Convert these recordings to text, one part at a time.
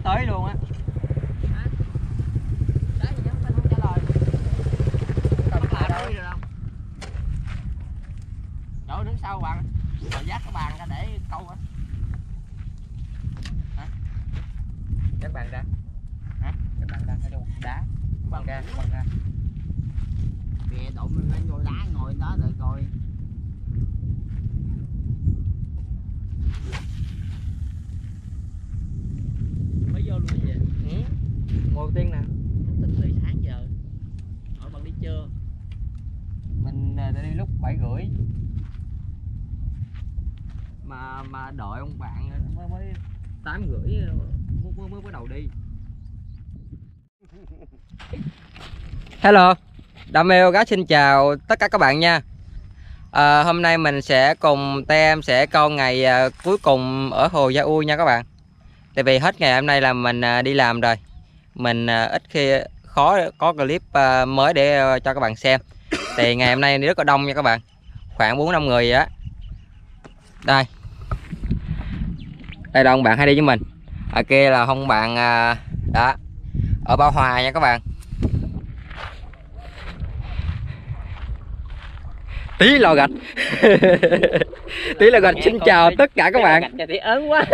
tới luôn á. Đấy thì không trả lời. Cầm thả đâu. Chỗ đứng sau bạn. Rồi dắt cái bàn ra để câu á. Dắt bàn ra. Hả? Dắt bàn ra hay đâu? Đá. Bằng ra. Kìa đụng lên ngồi đá ngồi đó rồi rồi. Mới vô luôn vậy. Ngồi đầu tiên nè. Tính từ sáng giờ. Ở bạn đi chưa? Mình đi lúc 7:30. Mà đợi ông bạn mới 8:30 mới bắt đầu đi. Hello, Đam mê Gá xin chào tất cả các bạn nha. Hôm nay mình sẽ cùng tay em sẽ câu ngày cuối cùng ở Hồ Gia U nha các bạn. Tại vì hết ngày hôm nay là mình đi làm rồi. Mình ít khi khó có clip mới để cho các bạn xem. Thì ngày hôm nay rất là đông nha các bạn. Khoảng 4-5 người vậy đó. Đây. Đây là ông bạn hay đi với mình. Ở kia là ông bạn đó. Ở Bảo Hòa nha các bạn. Tí lò gạch. Tí lò gạch xin chào tất cả các bạn. Thì ớn quá.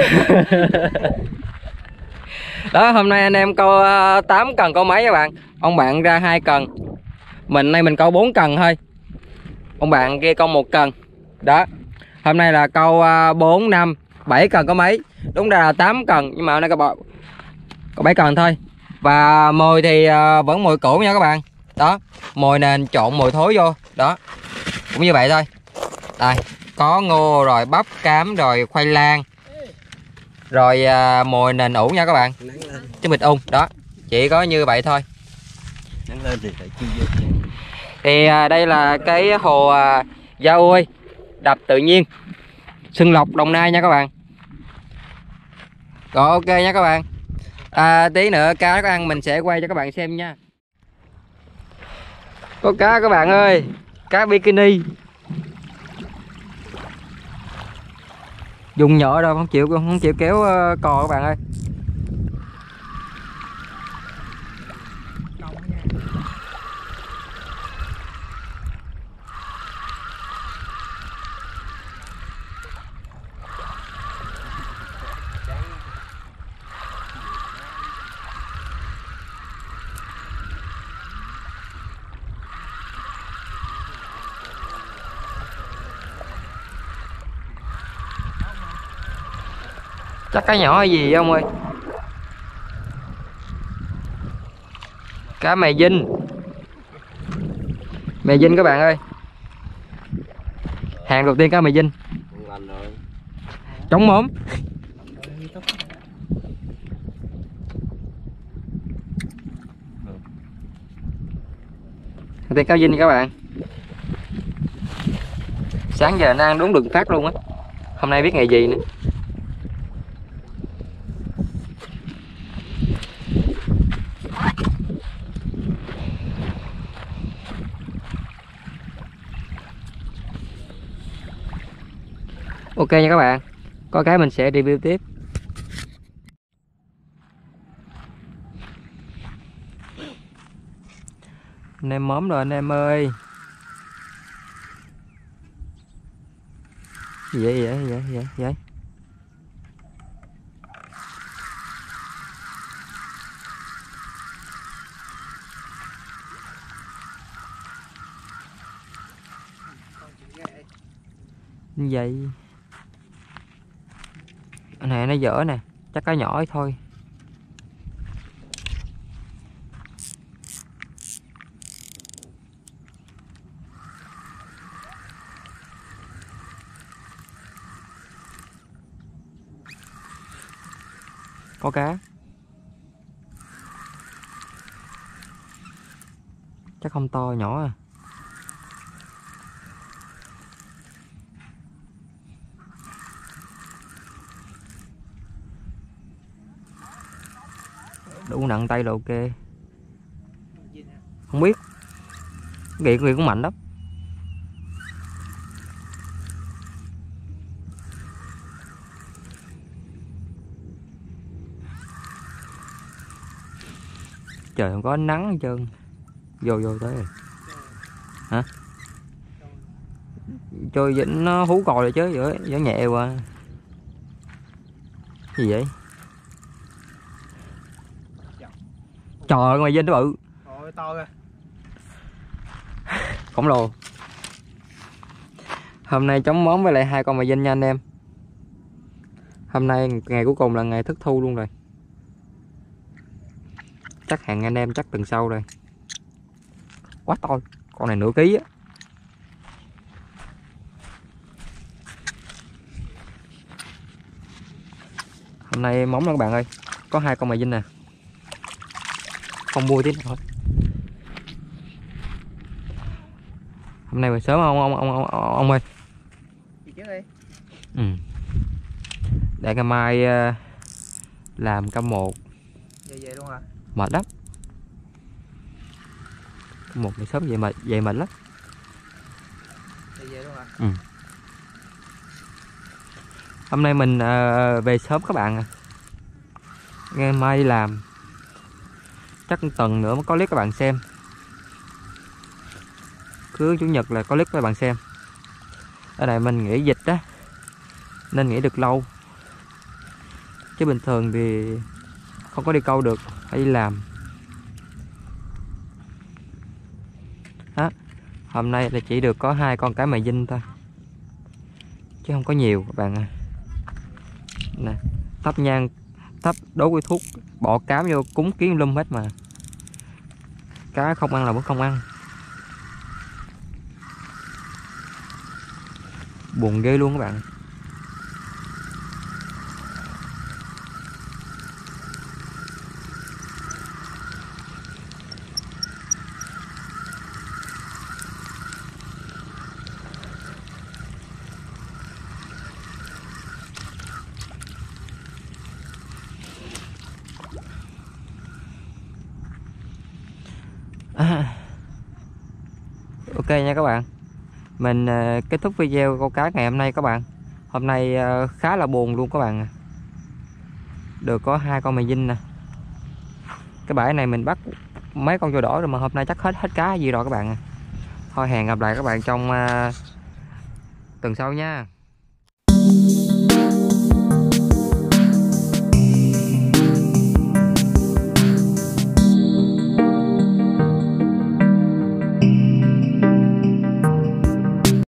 Đó, hôm nay anh em câu 8 cần câu mấy các bạn. Ông bạn ra 2 cần. Nay mình câu 4 cần thôi. Ông bạn kia câu 1 cần. Đó. Hôm nay là câu 4, 5, 7 cần có mấy. Đúng ra là 8 cần nhưng mà hôm nay có 7 cần thôi. Và mồi thì vẫn mồi cũ nha các bạn. Đó, mồi nền trộn mồi thối vô. Đó. Cũng như vậy thôi. Đây, có ngô rồi bắp cám rồi khoai lang. Rồi mồi nền ủ nha các bạn. Chứ mịt ung, đó. Chỉ có như vậy thôi. Nắng lên thì phải chi vô. Thì đây là cái hồ Gia U, đập tự nhiên Xuân Lộc, Đồng Nai nha các bạn. Rồi ok nha các bạn. Tí nữa cá có ăn mình sẽ quay cho các bạn xem nha. Có cá các bạn ơi, cá bikini. Dùng nhỏ đâu không chịu kéo cò các bạn ơi. Chắc cá nhỏ hay gì vậy ông ơi? Cá mè dinh. Mè dinh các bạn ơi. Hàng đầu tiên cá mè dinh. Trống móm. Đầu tiên cá dinh các bạn. Sáng giờ nó ăn đúng đường phát luôn á. Hôm nay biết ngày gì nữa. Ok nha các bạn. Có cái mình sẽ review tiếp. Anh em móm rồi anh em ơi. Vậy. Vậy. Cái này nó dở nè, chắc cá nhỏ ấy thôi. Có cá. Chắc không to, nhỏ à. Đủ nặng tay là ok. Không biết. Ghi cũng mạnh lắm. trời không có ánh nắng hết trơn. Vô tới rồi. Hả? Trôi vĩnh nó hú còi rồi chứ, gió nhẹ qua. Gì vậy? Trời ơi, ngoài vinh nó bự. Ôi to kìa. Khổng lồ. Hôm nay chống móm với lại 2 con mày vinh nha anh em. Hôm nay ngày cuối cùng là ngày thức thu luôn rồi. Chắc hẹn anh em chắc tuần sau rồi. Quá to, con này nửa ký á. Hôm nay móng đó các bạn ơi, có 2 con mày vinh nè. Không mua tí nào hết. Hôm nay về sớm ông ơi. Gì chứ đi. Ừ. Để ngày mai làm cam 1. Về luôn hả? Mệt lắm. Cam 1 này sớm vậy mệt lắm. Về luôn hả? Ừ. Hôm nay mình về sớm các bạn à. Ngày mai đi làm. Chắc tuần nữa mới có clip các bạn xem. Cứ chủ nhật là có clip các bạn xem. Ở đây mình nghỉ dịch đó, nên nghỉ được lâu. Chứ bình thường thì không có đi câu được, phải đi làm. Đó. Hôm nay là chỉ được có 2 con cái mày vinh thôi, chứ không có nhiều các bạn à. Nè, thắp nhang, thắp đốt cái thuốc, bỏ cám vô cúng kiến lum hết mà. Cá không ăn là vẫn không ăn. Buồn ghê luôn các bạn. Ok nha các bạn. Mình kết thúc video câu cá ngày hôm nay các bạn. Hôm nay khá là buồn luôn các bạn. Được có 2 con mày vinh nè. Cái bãi này mình bắt mấy con rùa đỏ rồi mà hôm nay chắc hết cá gì rồi các bạn. Thôi hẹn gặp lại các bạn trong tuần sau nha.